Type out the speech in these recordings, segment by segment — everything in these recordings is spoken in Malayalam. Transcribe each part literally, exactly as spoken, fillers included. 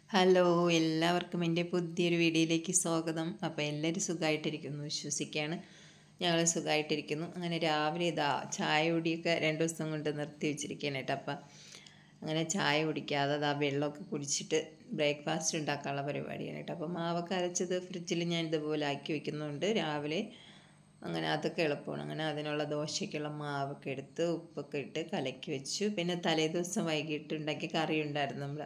ഹലോ, എല്ലാവർക്കും എൻ്റെ പുതിയൊരു വീഡിയോയിലേക്ക് സ്വാഗതം. അപ്പോൾ എല്ലാവരും സുഖമായിട്ടിരിക്കുന്നു വിശ്വസിക്കുകയാണ്. ഞങ്ങൾ സുഖമായിട്ടിരിക്കുന്നു. അങ്ങനെ രാവിലെ ഇതാ ചായ കുടിയൊക്കെ രണ്ട് ദിവസം കൊണ്ട് നിർത്തി വെച്ചിരിക്കുകയാണ് കേട്ടോ. അപ്പം അങ്ങനെ ചായ കുടിക്കാതെ അതാ വെള്ളമൊക്കെ കുടിച്ചിട്ട് ബ്രേക്ക്ഫാസ്റ്റ് ഉണ്ടാക്കാനുള്ള പരിപാടിയാണ് കേട്ടോ. അപ്പം മാവൊക്കെ അരച്ചത് ഫ്രിഡ്ജിൽ ഞാൻ ഇതുപോലെ ആക്കി വയ്ക്കുന്നുണ്ട്. രാവിലെ അങ്ങനെ അതൊക്കെ എളുപ്പമാണ്. അങ്ങനെ അതിനുള്ള ദോശയ്ക്കുള്ള മാവൊക്കെ എടുത്ത് ഉപ്പൊക്കെ ഇട്ട് കലക്കി വെച്ചു. പിന്നെ തലേദിവസം വൈകിട്ട് ഉണ്ടാക്കിയ കറി ഉണ്ടായിരുന്നു, നമ്മൾ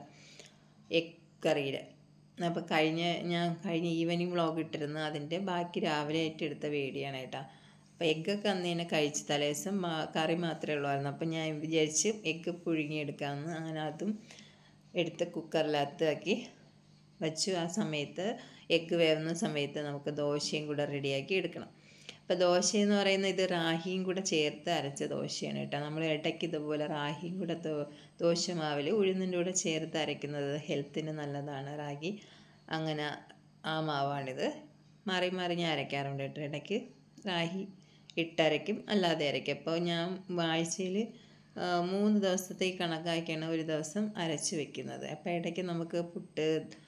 എഗ് കറിയുടെ. അപ്പോൾ കഴിഞ്ഞ ഞാൻ കഴിഞ്ഞ ഈവനിങ് വ്ളോഗ് ഇട്ടിരുന്നു, അതിൻ്റെ ബാക്കി രാവിലെ ആയിട്ട് എടുത്ത വീഡിയോ ആണ് കേട്ടോ. അപ്പോൾ എഗ്ഗൊക്കെ അന്ന് തന്നെ കഴിച്ച് തലേദിവസം കറി മാത്രമേ ഉള്ളായിരുന്നു. അപ്പം ഞാൻ വിചാരിച്ച് എഗ്ഗ് പുഴുങ്ങിയെടുക്കാമെന്ന്. അങ്ങനെ അതും എടുത്ത് കുക്കറിനകത്ത് ആക്കി വച്ചു. ആ സമയത്ത് എഗ്ഗ് വേവുന്ന സമയത്ത് നമുക്ക് ദോശയും കൂടെ റെഡിയാക്കി എടുക്കണം. അപ്പോൾ ദോശയെന്ന് പറയുന്നത് ഇത് റാഹിയും കൂടെ ചേർത്ത് അരച്ച ദോശയാണ് കേട്ടോ. നമ്മൾ ഇടയ്ക്ക് ഇതുപോലെ റാഹിയും കൂടെ ദോ ദോശ മാവിൽ ഉഴുന്നിൻ്റെ കൂടെ ചേർത്ത് അരയ്ക്കുന്നത് ഹെൽത്തിന് നല്ലതാണ്, റാഗി. അങ്ങനെ ആ മാവാണിത്. മാറി മാറി ഞാൻ അരയ്ക്കാറുണ്ട് കേട്ടോ. ഇടയ്ക്ക് റാഹി ഇട്ടരയ്ക്കും, അല്ലാതെ അരയ്ക്കും. അപ്പോൾ ഞാൻ ആഴ്ചയിൽ മൂന്ന് ദിവസത്തേക്ക് കണക്കാക്കിയാണ് ഒരു ദിവസം അരച്ച് വെക്കുന്നത്. അപ്പോൾ ഇടയ്ക്ക് നമുക്ക് പുട്ട്,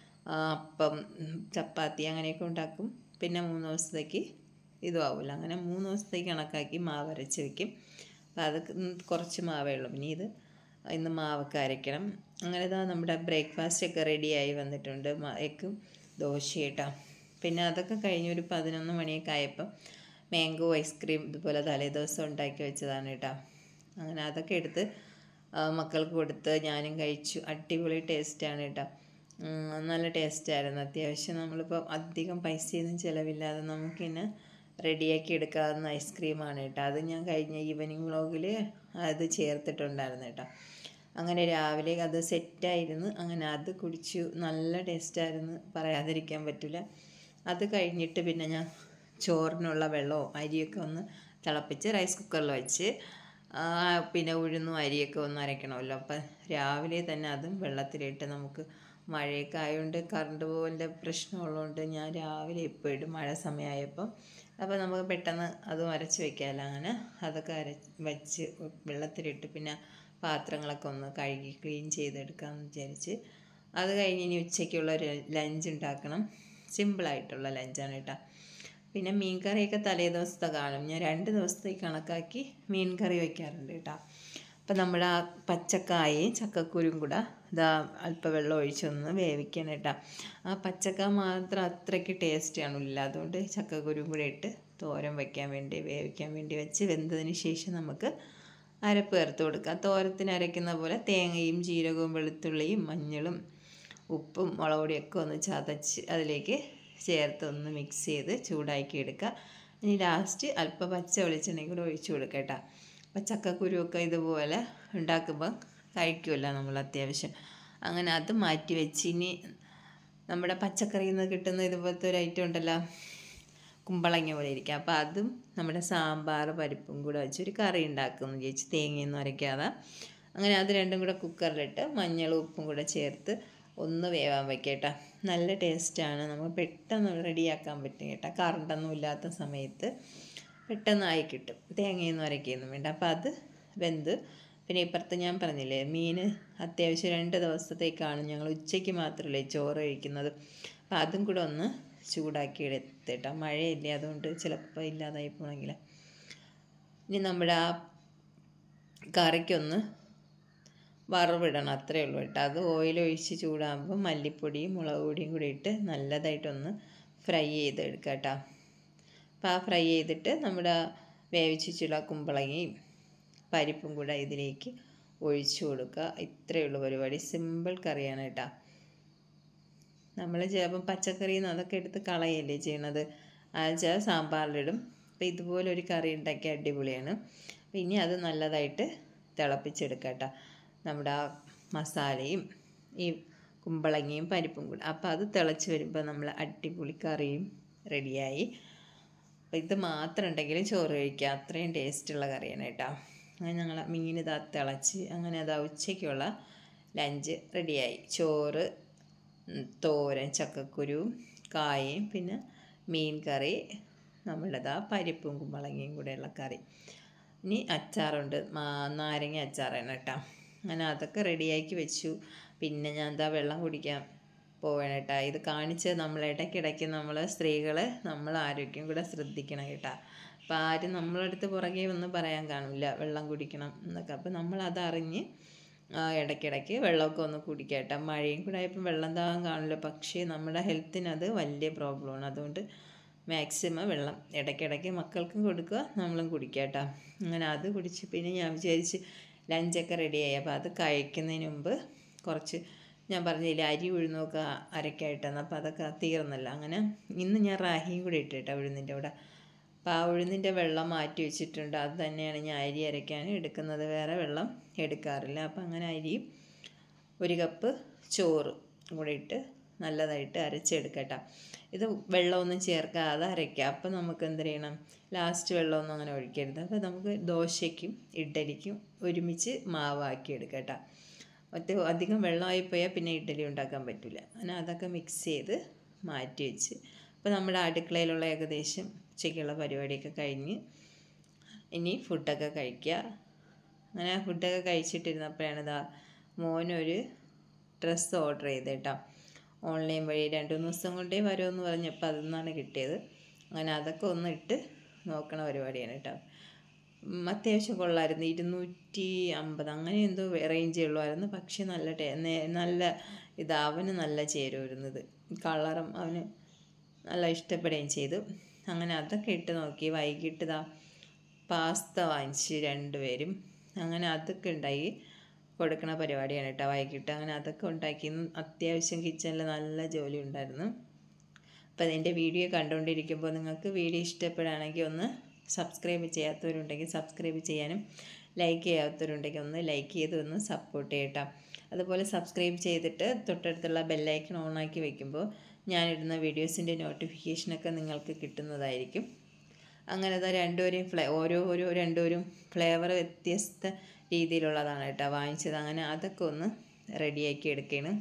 അപ്പം, ചപ്പാത്തി അങ്ങനെയൊക്കെ ഉണ്ടാക്കും. പിന്നെ മൂന്ന് ദിവസത്തേക്ക് ഇതും ആവില്ല. അങ്ങനെ മൂന്ന് ദിവസത്തേക്ക് കണക്കാക്കി മാവ് അരച്ച് വയ്ക്കും. അപ്പോൾ അത് കുറച്ച് മാവേ ഉള്ളൂ. പിന്നെ ഇത് ഇന്ന് മാവൊക്കെ അരയ്ക്കണം. അങ്ങനെ ഇതാ നമ്മുടെ ബ്രേക്ക്ഫാസ്റ്റൊക്കെ റെഡിയായി വന്നിട്ടുണ്ട്, എഗ്ഗും ദോശയിട്ടാ. പിന്നെ അതൊക്കെ കഴിഞ്ഞ് ഒരു പതിനൊന്ന് മണിയൊക്കെ ആയപ്പം മാംഗോ ഐസ്ക്രീം ഇതുപോലെ തലേദിവസം ഉണ്ടാക്കി വെച്ചതാണ് കേട്ടോ. അങ്ങനെ അതൊക്കെ എടുത്ത് മക്കൾക്ക് കൊടുത്ത് ഞാനും കഴിച്ചു. അടിപൊളി ടേസ്റ്റാണ് കേട്ടോ. നല്ല ടേസ്റ്റായിരുന്നു. അത്യാവശ്യം നമ്മളിപ്പോൾ അധികം പൈസയൊന്നും ചിലവില്ലാതെ നമുക്കിന്നെ റെഡിയാക്കി എടുക്കാവുന്ന ഐസ്ക്രീമാണ് കേട്ടോ. അത് ഞാൻ കഴിഞ്ഞ ഈവനിങ് വ്ളോഗിൽ അത് ചേർത്തിട്ടുണ്ടായിരുന്നു കേട്ടോ. അങ്ങനെ രാവിലെ അത് സെറ്റായിരുന്നു. അങ്ങനെ അത് കുടിച്ചു. നല്ല ടേസ്റ്റായിരുന്നു, പറയാതിരിക്കാൻ പറ്റില്ല. അത് കഴിഞ്ഞിട്ട് പിന്നെ ഞാൻ ചോറിനുള്ള വെള്ളവും അരിയൊക്കെ ഒന്ന് തിളപ്പിച്ച് റൈസ് കുക്കറിൽ വെച്ച്, പിന്നെ ഉഴുന്നും അരിയൊക്കെ ഒന്ന് അരയ്ക്കണമല്ലോ. അപ്പം രാവിലെ തന്നെ അതും വെള്ളത്തിലിട്ട്, നമുക്ക് മഴയൊക്കെ ആയതുകൊണ്ട് കറണ്ട് പോകലിൻ്റെ പ്രശ്നമുള്ളതുകൊണ്ട് ഞാൻ രാവിലെ ഇപ്പോൾ ഇടും, മഴ സമയമായപ്പം. അപ്പോൾ നമുക്ക് പെട്ടെന്ന് അതും അരച്ച് വയ്ക്കാമല്ലോ. അങ്ങനെ അതൊക്കെ അര വച്ച് വെള്ളത്തിലിട്ട് പിന്നെ പാത്രങ്ങളൊക്കെ ഒന്ന് കഴുകി ക്ലീൻ ചെയ്തെടുക്കാമെന്ന് വിചാരിച്ച്. അത് കഴിഞ്ഞ് ഇനി ഉച്ചയ്ക്കുള്ള ഒരു ലഞ്ച് ഉണ്ടാക്കണം. സിമ്പിളായിട്ടുള്ള ലഞ്ചാണ് കേട്ടോ. പിന്നെ മീൻ കറിയൊക്കെ തലേ ദിവസത്തെ കാണും. ഞാൻ രണ്ട് ദിവസത്തേക്ക് കണക്കാക്കി മീൻ കറി വയ്ക്കാറുണ്ട് കേട്ടോ. അപ്പം നമ്മുടെ ആ പച്ചക്കായയും ചക്കക്കുരും കൂടെ ഇതാ അല്പം വെള്ളം ഒഴിച്ചൊന്ന് വേവിക്കണം കേട്ടോ. ആ പച്ചക്ക മാത്രം അത്രയ്ക്ക് ടേസ്റ്റ് കാണില്ല. അതുകൊണ്ട് ചക്കക്കുരും കൂടെ ഇട്ട് തോരൻ വയ്ക്കാൻ വേണ്ടി വേവിക്കാൻ വേണ്ടി വെച്ച് വെന്തതിന് ശേഷം നമുക്ക് അരപ്പ് ചേർത്ത് കൊടുക്കാം. തോരത്തിന് അരയ്ക്കുന്ന പോലെ തേങ്ങയും ജീരകവും വെളുത്തുള്ളിയും മഞ്ഞളും ഉപ്പും മുളക് പൊടിയൊക്കെ ഒന്ന് ചതച്ച് അതിലേക്ക് ചേർത്ത് ഒന്ന് മിക്സ് ചെയ്ത് ചൂടാക്കി എടുക്കുക. ഇനി ലാസ്റ്റ് അല്പം പച്ച വെളിച്ചെണ്ണയും കൂടെ ഒഴിച്ചു കൊടുക്കുക കേട്ടോ. അപ്പം ചക്കക്കുരുവൊക്കെ ഇതുപോലെ ഉണ്ടാക്കുമ്പോൾ കഴിക്കുമല്ലോ നമ്മൾ അത്യാവശ്യം. അങ്ങനെ അത് മാറ്റി വെച്ച് ഇനി നമ്മുടെ പച്ചക്കറിയിൽ നിന്ന് കിട്ടുന്ന ഇതുപോലത്തെ ഒരു ഐറ്റം ഉണ്ടല്ലോ, കുമ്പളങ്ങ പോലെ ഇരിക്കുക. അപ്പോൾ അതും നമ്മുടെ സാമ്പാർ പരിപ്പും കൂടെ വെച്ചൊരു കറി ഉണ്ടാക്കുമെന്ന് വിചാരിച്ച്, തേങ്ങയൊന്നും അരയ്ക്കാതെ. അങ്ങനെ അത് രണ്ടും കൂടെ കുക്കറിലിട്ട് മഞ്ഞളും ഉപ്പും കൂടെ ചേർത്ത് ഒന്ന് വേവാൻ വയ്ക്കുക കേട്ടോ. നല്ല ടേസ്റ്റാണ്, നമ്മൾ പെട്ടെന്ന് റെഡിയാക്കാൻ പറ്റും കേട്ടോ. കറണ്ടൊന്നും ഇല്ലാത്ത സമയത്ത് പെട്ടെന്നായി കിട്ടും, തേങ്ങയൊന്നും അരയ്ക്കൊന്നും വേണ്ട. അപ്പോൾ അത് വെന്ത് പിന്നെ ഇപ്പുറത്ത് ഞാൻ പറഞ്ഞില്ലേ മീൻ അത്യാവശ്യം രണ്ട് ദിവസത്തേക്കാണ് ഞങ്ങൾ ഉച്ചയ്ക്ക് മാത്രമല്ലേ ചോറ് കഴിക്കുന്നത്. അപ്പോൾ അതും കൂടെ ഒന്ന് ചൂടാക്കി എടുത്തിട്ടോ. മഴയില്ലേ, അതുകൊണ്ട് ചിലപ്പോൾ ഇല്ലാതായി പോകണമെങ്കിൽ. ഇനി നമ്മുടെ ആ കറിക്കൊന്ന് വറവിടണം, അത്രയേ ഉള്ളൂ കേട്ടോ. അത് ഓയിൽ ഒഴിച്ച് ചൂടാകുമ്പോൾ മല്ലിപ്പൊടിയും മുളക് പൊടിയും കൂടി ഇട്ട് നല്ലതായിട്ടൊന്ന് ഫ്രൈ ചെയ്തെടുക്കുക കേട്ടോ. അപ്പോൾ ആ ഫ്രൈ ചെയ്തിട്ട് നമ്മുടെ വേവിച്ച് വെച്ചുള്ള കുമ്പളങ്ങയും പരിപ്പും കൂടെ ഇതിലേക്ക് ഒഴിച്ചു കൊടുക്കുക. ഇത്രയേ ഉള്ളൂ പരിപാടി. സിമ്പിൾ കറിയാണ് കേട്ടോ. നമ്മൾ ചിലപ്പം പച്ചക്കറിയിൽ നിന്ന് അതൊക്കെ എടുത്ത് കളയല്ലേ ചെയ്യണത്, വെച്ചാൽ സാമ്പാറിലിടും. അപ്പോൾ ഇതുപോലെ ഒരു കറി ഉണ്ടാക്കി അടിപൊളിയാണ്. അപ്പോൾ ഇനി അത് നല്ലതായിട്ട് തിളപ്പിച്ചെടുക്കുക കേട്ടോ, നമ്മുടെ ആ മസാലയും ഈ കുമ്പളങ്ങയും പരിപ്പും കൂടെ. അപ്പോൾ അത് തിളച്ച് വരുമ്പോൾ നമ്മൾ അടിപൊളി കറിയും റെഡിയായി. അപ്പോൾ ഇത് മാത്രം ഉണ്ടെങ്കിലും ചോറ് കഴിക്കുക, അത്രയും ടേസ്റ്റുള്ള കറിയാണ് കേട്ടോ. അങ്ങനെ ഞങ്ങൾ മീൻ ഇതാ തിളച്ച്, അങ്ങനെ അതാ ഉച്ചയ്ക്കുള്ള ലഞ്ച് റെഡിയായി. ചോറ്, തോരൻ, ചക്കക്കുരുവും കായയും പിന്നെ മീൻ കറി, നമ്മളുടേതാ പരിപ്പും കുമ്പളങ്ങയും കൂടെയുള്ള കറി. ഇനി അച്ചാറുണ്ട്, നാരങ്ങ അച്ചാറാണ് കേട്ടോ. അങ്ങനെ അതൊക്കെ റെഡിയാക്കി വെച്ചു. പിന്നെ ഞാൻ എന്താ വെള്ളം കുടിക്കാം പോവേണം കേട്ടോ. ഇത് കാണിച്ച് നമ്മൾ ഇടയ്ക്കിടയ്ക്ക് നമ്മൾ സ്ത്രീകൾ നമ്മൾ ആരോഗ്യം കൂടെ ശ്രദ്ധിക്കണം കേട്ടോ. അപ്പോൾ ആരും നമ്മളടുത്ത് പുറകെ ഒന്നും പറയാൻ കാണില്ല വെള്ളം കുടിക്കണം എന്നൊക്കെ. അപ്പോൾ നമ്മളതറിഞ്ഞ് ഇടയ്ക്കിടയ്ക്ക് വെള്ളമൊക്കെ ഒന്ന് കുടിക്കുക കേട്ടോ. മഴയും കൂടെ ആയപ്പോൾ വെള്ളം ദാഹം കാണില്ല, പക്ഷേ നമ്മുടെ ഹെൽത്തിനത് വലിയ പ്രോബ്ലമാണ്. അതുകൊണ്ട് മാക്സിമം വെള്ളം ഇടയ്ക്കിടയ്ക്ക് മക്കൾക്കും കൊടുക്കുക, നമ്മളും കുടിക്കുക കേട്ടോ. അങ്ങനെ അത് കുടിച്ച് പിന്നെ ഞാൻ വിചാരിച്ച് ലഞ്ചൊക്കെ റെഡിയായി. അപ്പോൾ അത് കഴിക്കുന്നതിന് മുമ്പ് കുറച്ച് ഞാൻ പറഞ്ഞില്ല അരി ഉഴുന്നൊക്കെ അരക്കായിട്ടാണ്. അപ്പോൾ അതൊക്കെ തീർന്നല്ല. അങ്ങനെ ഇന്ന് ഞാൻ റാഹിയും കൂടി ഇട്ടിട്ടാണ് ഉഴുന്നിൻ്റെ കൂടെ. അപ്പോൾ ആ ഉഴുന്നിൻ്റെ വെള്ളം മാറ്റി വെച്ചിട്ടുണ്ട്. അത് തന്നെയാണ് ഞാൻ അരി അരയ്ക്കാൻ എടുക്കുന്നത്, വേറെ വെള്ളം എടുക്കാറില്ല. അപ്പോൾ അങ്ങനെ അരിയും ഒരു കപ്പ് ചോറ് കൂടെ ഇട്ട് നല്ലതായിട്ട് അരച്ചെടുക്കട്ടോ. ഇത് വെള്ളമൊന്നും ചേർക്കാതെ അരയ്ക്കുക. അപ്പോൾ നമുക്ക് എന്ത് ചെയ്യണം, ലാസ്റ്റ് വെള്ളമൊന്നും അങ്ങനെ ഒഴിക്കരുത്. അപ്പോൾ നമുക്ക് ദോശയ്ക്കും ഇഡ്ഡലിക്കും ഒരുമിച്ച് മാവാക്കി എടുക്കട്ടോ. ഒറ്റ അധികം വെള്ളമായിപ്പോയാൽ പിന്നെ ഇഡ്ഡലി ഉണ്ടാക്കാൻ പറ്റില്ല. അങ്ങനെ അതൊക്കെ മിക്സ് ചെയ്ത് മാറ്റി വെച്ച് അപ്പോൾ നമ്മുടെ അടുക്കളയിലുള്ള ഏകദേശം ഉച്ചയ്ക്കുള്ള പരിപാടിയൊക്കെ കഴിഞ്ഞ് ഇനി ഫുഡൊക്കെ കഴിക്കുക. അങ്ങനെ ഫുഡൊക്കെ കഴിച്ചിട്ടിരുന്നപ്പോഴാണ് ഇതാ മോനൊരു ഡ്രസ്സ് ഓർഡർ ചെയ്ത് കേട്ടോ. ഓൺലൈൻ വഴി രണ്ട് മൂന്ന് ദിവസം കൊണ്ടേ വരുമെന്ന് പറഞ്ഞപ്പോൾ അതിൽ നിന്നാണ് കിട്ടിയത്. അങ്ങനെ അതൊക്കെ ഒന്ന് ഇട്ട് നോക്കണ പരിപാടിയാണ് കേട്ടോ. അത്യാവശ്യം കൊള്ളായിരുന്നു. ഇരുന്നൂറ്റി അമ്പത് അങ്ങനെ എന്തോ റേഞ്ചേ ഉള്ളായിരുന്നു. പക്ഷേ നല്ല ടേ നല്ല ഇത് അവന് നല്ല ചേരുമായിരുന്നത്. കളറും അവന് നല്ല ഇഷ്ടപ്പെടുകയും ചെയ്തു. അങ്ങനെ അതൊക്കെ ഇട്ട് നോക്കി. വൈകിട്ട് ഇതാ പാസ്ത വാങ്ങിച്ച് രണ്ടുപേരും. അങ്ങനെ അതൊക്കെ ഉണ്ടാക്കി കൊടുക്കണ പരിപാടിയാണ് കേട്ടോ വൈകിട്ട്. അങ്ങനെ അതൊക്കെ ഉണ്ടാക്കി. അത്യാവശ്യം കിച്ചണിൽ നല്ല ജോലി ഉണ്ടായിരുന്നു. അപ്പോൾ അതിൻ്റെ വീഡിയോ കണ്ടുകൊണ്ടിരിക്കുമ്പോൾ നിങ്ങൾക്ക് വീഡിയോ ഇഷ്ടപ്പെടുകയാണെങ്കിൽ ഒന്ന് സബ്സ്ക്രൈബ് ചെയ്യാത്തവരുണ്ടെങ്കിൽ സബ്സ്ക്രൈബ് ചെയ്യാനും ലൈക്ക് ചെയ്യാത്തവരുണ്ടെങ്കിൽ ഒന്ന് ലൈക്ക് ചെയ്ത് ഒന്ന് സപ്പോർട്ട് ചെയ്യട്ടോ. അതുപോലെ സബ്സ്ക്രൈബ് ചെയ്തിട്ട് തൊട്ടടുത്തുള്ള ബെല്ലൈക്കൺ ഓണാക്കി വയ്ക്കുമ്പോൾ ഞാനിടുന്ന വീഡിയോസിൻ്റെ നോട്ടിഫിക്കേഷനൊക്കെ നിങ്ങൾക്ക് കിട്ടുന്നതായിരിക്കും. അങ്ങനെ അത് രണ്ടുപേരെയും ഫ്ലേ ഓരോ ഓരോ രണ്ടുപേരും ഫ്ലേവർ വ്യത്യസ്ത രീതിയിലുള്ളതാണ് കേട്ടോ വാങ്ങിച്ചത്. അങ്ങനെ അതൊക്കെ ഒന്ന് റെഡിയാക്കി എടുക്കുകയാണ്.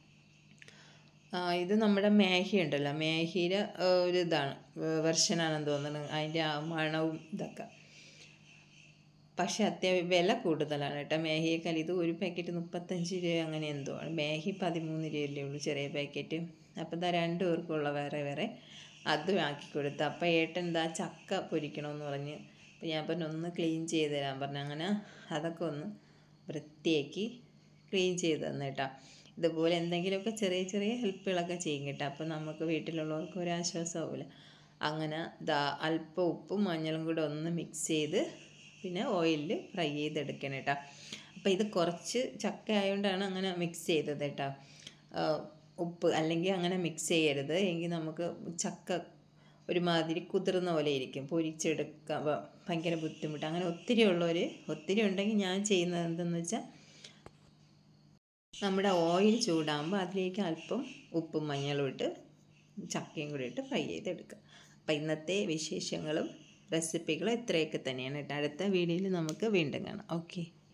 ഇത് നമ്മുടെ മാഗി ഉണ്ടല്ലോ, മാഗിയുടെ ഒരു ഇതാണ് വെർഷനാണെന്ന് തോന്നുന്നത്. അതിൻ്റെ ആ മണവും ഇതൊക്കെ പക്ഷേ അത്യാവശ്യം വില കൂടുതലാണ് കേട്ടോ മാഗിയേക്കാൾ. ഇത് ഒരു പാക്കറ്റ് മുപ്പത്തഞ്ച് രൂപ അങ്ങനെ എന്തോ ആണ്. മാഗി പതിമൂന്ന് രൂപയല്ലേ ഉള്ളൂ ചെറിയ പാക്കറ്റ്. അപ്പോൾ ഇതാ രണ്ട് പേർക്കുള്ള വേറെ വേറെ അതും ആക്കി കൊടുത്തു. അപ്പോൾ ഏട്ടൻ എന്താ ചക്ക പൊരിക്കണമെന്ന് പറഞ്ഞ്. അപ്പോൾ ഞാൻ പറഞ്ഞു ഒന്ന് ക്ലീൻ ചെയ്ത് തരാൻ പറഞ്ഞു. അങ്ങനെ അതൊക്കെ ഒന്ന് വൃത്തിയാക്കി ക്ലീൻ ചെയ്ത് തന്നു കേട്ടോ. ഇതുപോലെ എന്തെങ്കിലുമൊക്കെ ചെറിയ ചെറിയ ഹെൽപ്പുകളൊക്കെ ചെയ്യും കേട്ടോ. അപ്പോൾ നമുക്ക് വീട്ടിലുള്ളവർക്ക് ഒരു ആശ്വാസമാവില്ല. അങ്ങനെ ദാ അല്പം ഉപ്പും മഞ്ഞളും കൂടെ ഒന്ന് മിക്സ് ചെയ്ത് പിന്നെ ഓയിലിൽ ഫ്രൈ ചെയ്തെടുക്കണം കേട്ടോ. അപ്പോൾ ഇത് കുറച്ച് ചക്ക ആയതുകൊണ്ടാണ് അങ്ങനെ മിക്സ് ചെയ്തത് കേട്ടോ. ഉപ്പ് അല്ലെങ്കിൽ അങ്ങനെ മിക്സ് ചെയ്യരുത്, എങ്കിൽ നമുക്ക് ചക്ക ഒരുമാതിരി കുതിർന്ന പോലെ ഇരിക്കും, പൊരിച്ചെടുക്കാൻ ഭയങ്കര ബുദ്ധിമുട്ട്. അങ്ങനെ ഒത്തിരി ഉള്ളവർ ഒത്തിരി ഉണ്ടെങ്കിൽ ഞാൻ ചെയ്യുന്നത് എന്തെന്ന് വെച്ചാൽ നമ്മുടെ ഓയിൽ ചൂടാകുമ്പോൾ അതിലേക്ക് അല്പം ഉപ്പും മഞ്ഞളും ഇട്ട് ചക്കയും കൂടി ഇട്ട് ഫ്രൈ ചെയ്തെടുക്കുക. അപ്പം ഇന്നത്തെ വിശേഷങ്ങളും റെസിപ്പികളും ഇത്രയൊക്കെ തന്നെയാണ് കേട്ടോ. അടുത്ത വീഡിയോയിൽ നമുക്ക് വീണ്ടും കാണാം. ഓക്കെ.